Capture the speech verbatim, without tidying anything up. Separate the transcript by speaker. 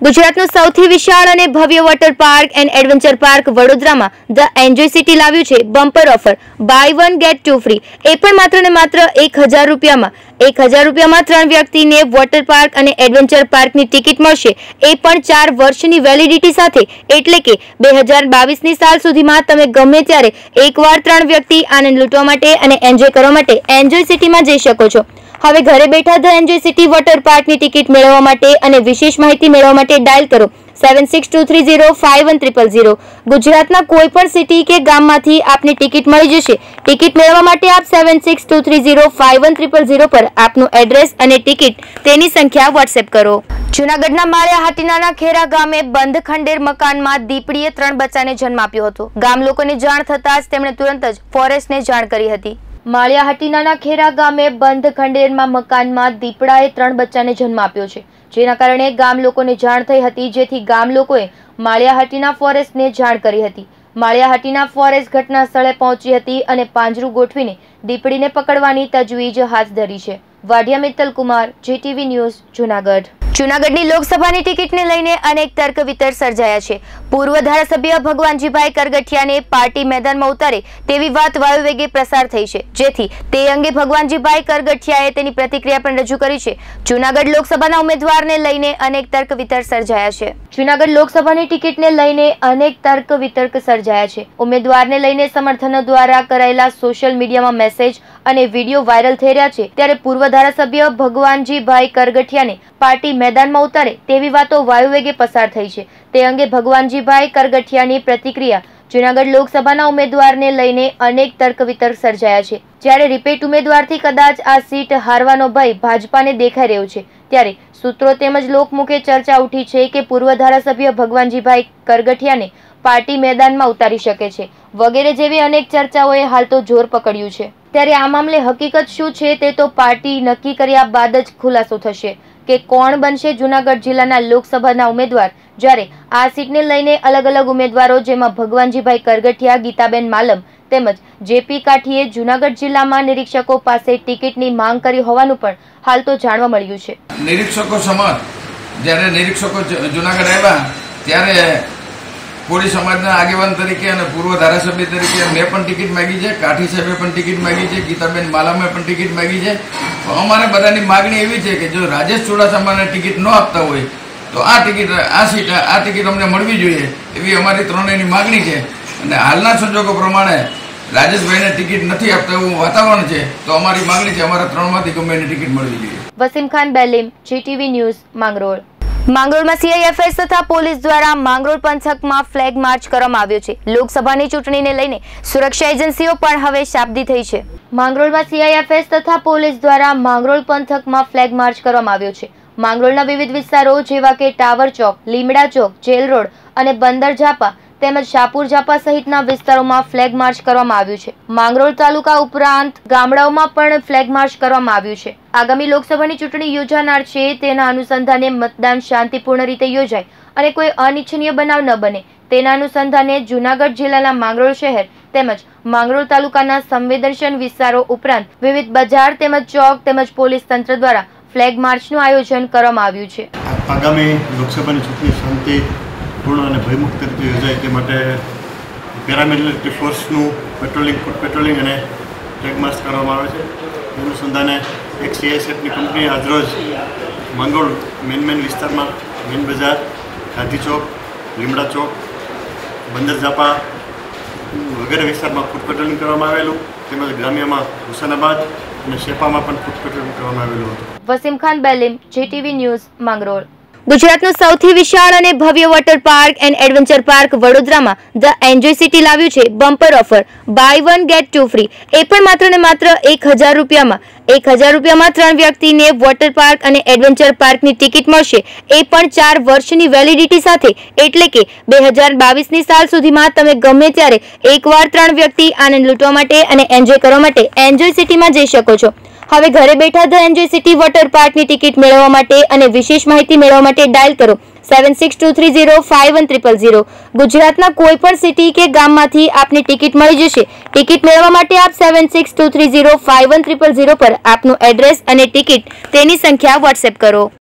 Speaker 1: ગુજરાતનું સૌથી વિશાળ અને ભવ્ય water park and adventure park વડોદરામાં ધ એન્જોય સિટી લાવ્યું છે bumper offer buy one get two free, એ પણ માત્ર ને માત્ર એક હજાર રૂપિયામાં. એક હજાર રૂપિયામાં ત્રણ વ્યક્તિને વોટર પાર્ક અને એડવેન્ચર પાર્કની ટિકિટ મળશે, એ પણ ચાર વર્ષની વેલિડિટી સાથે. એટલે કે બે હજાર બાવીસની સાલ સુધીમાં તમે ગમે ત્યારે એકવાર ત્રણ વ્યક્તિ આનંદ લૂંટવા માટે અને એન્જોય કરવા માટે એન્જોય સિટીમાં જઈ શકો છો. હવે ઘરે બેઠા ધ એન્જોય સિટી વોટર પાર્કની ટિકિટ મેળવવા માટે અને વિશેષ માહિતી મેળવવા માટે ડાયલ કરો seven six two three zero five one triple zero. ગુજરાતના કોઈ પણ સિટી કે ગામમાંથી આપની ટિકિટ મળી જશે. ટિકિટ મેળવવા માટે આપ seven six two three zero five one triple zero પર આપનું એડ્રેસ અને ટિકિટ તેની સંખ્યા વોટ્સએપ કરો. જૂનાગઢના માળિયા હાટીનાના ખેરા ગામે બંધ ખંડેર મકાનમાં દીપડીએ ત્રણ બચ્ચાને જન્મ આપ્યો હતો. ગામ લોકોને જાણ થતાં જ તેમણે તુરંત જ ફોરેસ્ટને જાણ કરી હતી. માળિયા હાટીનાના ખેરા ગામે બંધ ખંડેરમાં મકાનમાં દીપડાએ ત્રણ બચ્ચાને જન્મ આપ્યો છે, જેના કારણે ગામ લોકોને જાણ થઈ હતી, જેથી ગામ લોકોએ માળિયા હાટીના ફોરેસ્ટને જાણ કરી હતી. માળિયા હાટીના ફોરેસ્ટ ઘટના સ્થળે પહોંચી હતી અને પાંજરું ગોઠવીને દીપડીને પકડવાની તજવીજ હાથ ધરી છે. Vadhiya Mittal Kumar, GTV news, Junagadh. જૂનાગઢની લોકસભાની ટિકિટને લઈને અનેક તર્ક વિતર્ક સર્જાયા છે. પૂર્વ ધારાસભ્ય ભગવાનજીભાઈ કરગઠિયાને પાર્ટી મેદાનમાં ઉતારે તેવી વાત વાયુવેગે પ્રસાર થઈ છે, જેથી તે અંગે ભગવાનજીભાઈ કરગઠિયાએ તેની પ્રતિક્રિયા પણ રજૂ કરી છે. જૂનાગઢ લોકસભાના ઉમેદવારને લઈને અનેક તર્ક વિતર્ક સર્જાયા છે. જૂનાગઢ લોકસભાની ટિકિટને લઈને અનેક તર્ક વિતર્ક સર્જાયા છે. ઉમેદવારને લઈને સમર્થનો દ્વારા કરાયેલા સોશિયલ મીડિયામાં મેસેજ અને વિડીયો વાયરલ થઈ રહ્યા છે, ત્યારે પૂર્વ ધારાસભ્ય ભગવાનજીભાઈ કરગઠિયાને પાર્ટી મેદાનમાં ઉતારે તેવી વાતો વાયુવેગે પસાર થઈ છે. તે અંગે ભગવાનજીભાઈ કરગઠિયાની પ્રતિક્રિયા. જૂનાગઢ લોકસભાના ઉમેદવારને લઈને અનેક તર્ક વિતર્ક સર્જાયા છે. જ્યારે રિપીટ ઉમેદવારથી કદાચ આ સીટ હારવાનો ભય ભાજપાને દેખાઈ રહ્યો છે, ત્યારે સૂત્રો તેમજ લોકમુખે ચર્ચા ઉઠી છે કે પૂર્વ ધારાસભ્ય ભગવાનજીભાઈ કરગઠિયાને પાર્ટી મેદાનમાં ઉતારી શકે છે વગેરે જેવી અનેક ચર્ચાઓએ હાલ તો જોર પકડ્યું છે. ત્યારે આ મામલે હકીકત શું છે તે તો પાર્ટી નક્કી કર્યા બાદ જ ખુલાસો થશે કે કોણ બનશે જૂનાગઢ જિલ્લાના લોકસભાના ઉમેદવાર. જ્યારે આ સીટને લઈને અલગ અલગ ઉમેદવારો, જેમાં ભગવાનજીભાઈ કરગઠિયા, ગીતાબેન માલમ તેમજ જેપી કાઠીએ જૂનાગઢ જિલ્લામાં નિરીક્ષકો પાસે ટિકિટની માંગ કરી હોવાનું પણ હાલ તો જાણવા મળ્યું છે.
Speaker 2: નિરીક્ષકો સમક્ષ જ્યારે નિરીક્ષકો જૂનાગઢ આવ્યા ત્યારે કોળી સમાજના આગેવાન તરીકે અને પૂર્વ ધારાસભ્ય તરીકે મેં પણ ટિકિટ માંગી છે, કાઠી સાહેબે પણ ટિકિટ માંગી છે, ગીતાબેન માલામે પણ ટિકિટ માંગી છે. અમારે બધાની માગણી એવી છે કે જો રાજેશ ચુડાસમાને ટિકિટ ન આપતા હોય તો આ ટિકિટ આ સીટ આ ટિકિટ અમને મળવી જોઈએ એવી અમારી ત્રણેયની માગણી છે. અને હાલના સંજોગો પ્રમાણે રાજેશભાઈને ટિકિટ નથી આપતા એવું વાતાવરણ છે, તો અમારી માગણી છે અમારા ત્રણમાંથી ગમે એની ટિકિટ મળવી જોઈએ.
Speaker 1: Wasim Khan Belim, GTV news, Mangrol. માંગરોળમાં સીઆઈએફએસ તથા પોલીસ દ્વારા માંગરોળ પંથકમાં ફ્લેગ માર્ચ કરવામાં આવ્યો છે. લોકસભાની ચૂંટણીને લઈને સુરક્ષા એજન્સીઓ પણ હવે શાબ્દી થઈ છે. માંગરોળમાં સીઆઈએફએસ તથા પોલીસ દ્વારા માંગરોળ પંથકમાં ફ્લેગ માર્ચ કરવામાં આવ્યો છે. માંગરોળના વિવિધ વિસ્તારો જેવા કે ટાવર ચોક, લીમડા ચોક, જેલ રોડ અને બંદર ઝાપા તેમજ શાપુર ઝાપા સહિતના વિસ્તારોમાં ફ્લેગ માર્ચ કરવામાં આવ્યું છે. માંગરોળ તાલુકા ઉપરાંત ગામડાઓમાં પણ ફ્લેગ માર્ચ કરવામાં આવ્યું છે. આગામી લોકસભાની ચૂંટણી યોજાનાર છે, તેના અનુસંધાને મતદાન શાંતિપૂર્ણ રીતે યોજાય અને કોઈ અનિચ્છનીય બનાવ ન બને તેના અનુસંધાને જૂનાગઢ જિલ્લાના માંગરોળ શહેર તેમજ માંગરોળ તાલુકાના સંવેદનશીલ વિસ્તારો ઉપરાંત વિવિધ બજાર તેમજ ચોક તેમજ પોલીસ તંત્ર દ્વારા ફ્લેગ માર્ચનું આયોજન કરવામાં આવ્યું છે.
Speaker 3: આગામી લોકસભાની ચૂંટણી શાંતિ પૂર્ણ અને ભયમુક્ત રીતે યોજાય તે માટે પેરામિલિટરી ફોર્સનું પેટ્રોલિંગ ફૂટ પેટ્રોલિંગ અને ફ્લેગ માર્ચ કરવામાં આવે છે. અનુસંધાને એક સીઆઈએસએફની કંપની આજરોજ માંગરોળ મેન મેન વિસ્તારમાં મેન બજાર, ગાંધી ચોક, લીમડા ચોક, બંદર ઝાપા વગેરે વિસ્તારમાં ફૂટ પેટ્રોલિંગ કરવામાં આવેલું, તેમજ ગ્રામ્યમાં હુસેનાબાદ અને શેપામાં પણ ફૂટ પેટ્રોલિંગ કરવામાં આવેલું હતું.
Speaker 1: Wasim Khan Belim, GTV news, Mangrol. ગુજરાતનું સૌથી વિશાળ અને ભવ્ય water park and adventure park વડોદરામાં ધ એન્જોય સિટી લાવ્યું છે bumper offer buy one get two free, એ પણ માત્ર ને માત્ર એક હજાર રૂપિયામાં. એક હજાર રૂપિયામાં ત્રણ વ્યક્તિને વોટર પાર્ક અને એડવેન્ચર પાર્કની ટિકિટ મળશે, એ પણ ચાર વર્ષની વેલિડિટી સાથે. એટલે કે બે હજાર બાવીસની સાલ સુધીમાં તમે ગમે ત્યારે એકવાર ત્રણ વ્યક્તિ આનંદ લૂંટવા માટે અને એન્જોય કરવા માટે એન્જોય સિટીમાં જઈ શકો છો. હવે ઘરે બેઠા ધ એન્જોય સિટી વોટર પાર્કની ટિકિટ મેળવવા માટે અને વિશેષ માહિતી મેળવવા માટે ડાયલ કરો seven six two three zero five one triple zero. ગુજરાતના કોઈ પણ સિટી કે ગામમાંથી આપની ટિકિટ મળી જશે. ટિકિટ મેળવવા માટે આપ seven six two three zero five one triple zero પર આપનું એડ્રેસ અને ટિકિટ તેની સંખ્યા વોટ્સએપ કરો.